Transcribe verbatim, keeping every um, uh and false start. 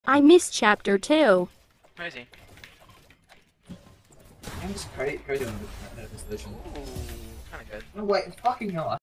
I missed chapter two. Where is he? I'm just crazy, crazy on this version. Ooh, kinda good. No, wait, fucking hell.